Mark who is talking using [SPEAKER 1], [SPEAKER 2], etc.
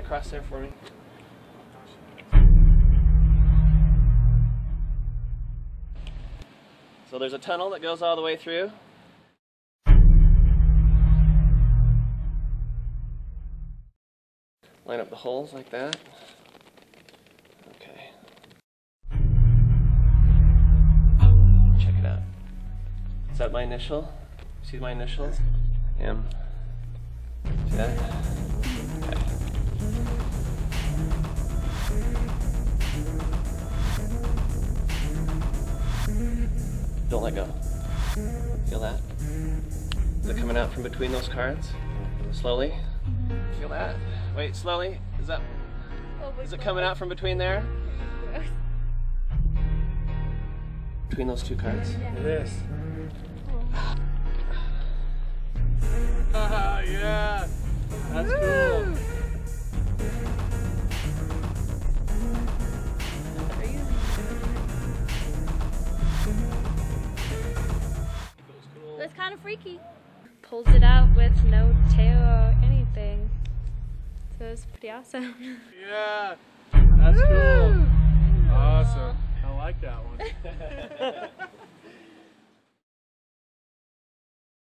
[SPEAKER 1] across there for me. So there's a tunnel that goes all the way through. Line up the holes like that. Okay. Check it out. Is that my initial? See my initials? M. See that? Okay. Don't let go. Feel that? Is it coming out from between those cards? Slowly? Feel that? Wait, slowly. Is that? Is it coming out from between there? Between those two cards?
[SPEAKER 2] It is. Haha, yeah. That's cool.
[SPEAKER 3] That's kind of freaky. Pulls it out with no tail or anything. So it's pretty awesome.
[SPEAKER 2] Yeah, that's cool. Awesome. I like that one.